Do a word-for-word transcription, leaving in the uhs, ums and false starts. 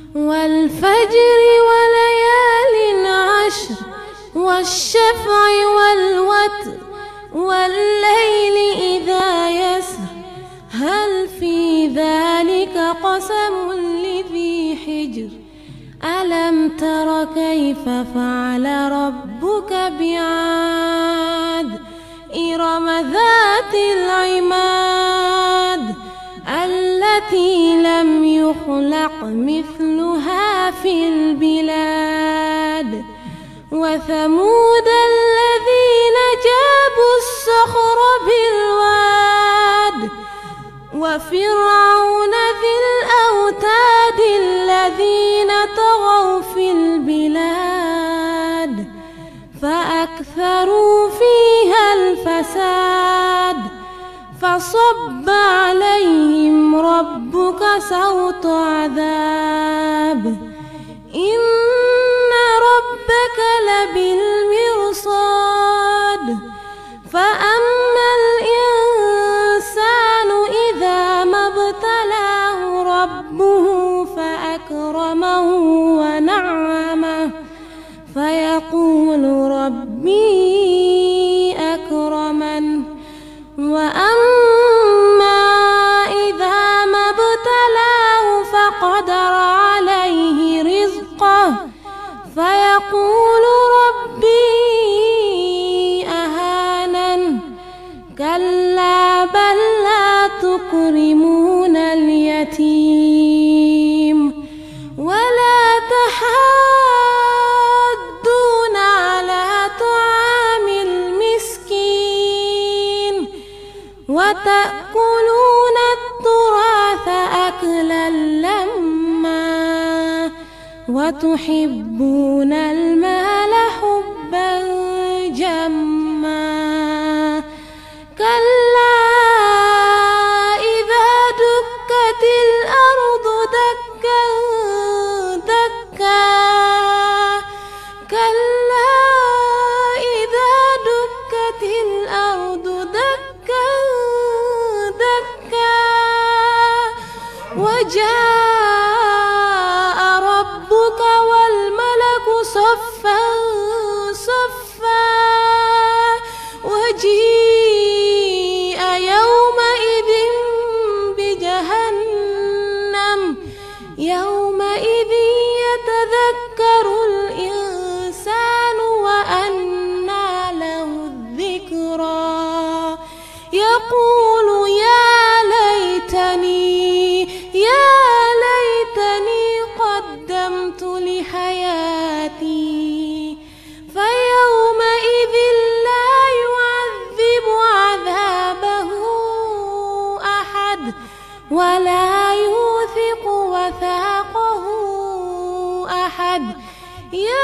والفجر وليال عشر والشفع والوتر والليل إذا يسر هل في ذلك قسم لذي حجر ألم تر كيف فعل ربك بعاد إرم ذات العماد التي لم يخلق مثلها في البلاد وثمود الذين جابوا الصخر بالواد وفرعون ذي الأوتاد الذين طغوا في البلاد فأكثروا فيها الفساد فصب عليهم ربك سوط عذاب إن ربك لبالمرصاد فأما الإنسان إذا ما ابتلاه ربه فأكرمه ونعمه فيقول ربي أكرمن وأما إذا ما ابتلاه فقدر عليه رزقه فيقول ربي أهانن كلا بل لا تكرمون اليتيم ولا تحاضون على طعام المسكين وتأكلون التراث أكلا لما وتحبون المال حبا جما كلا إذا دكت الأرض دكا دكا كلا إذا دكت الأرض دكا دكا وجاء ربك والملك صفا صفا وجيء يومئذ بجهنم يومئذ يتذكر الإنسان وأنى له الذكرى يقول يا ليتني يا ليتني قدمت لحياتي فيومئذ لا يعذب عذابه أحد ولا يوثق وثاقه أحد يا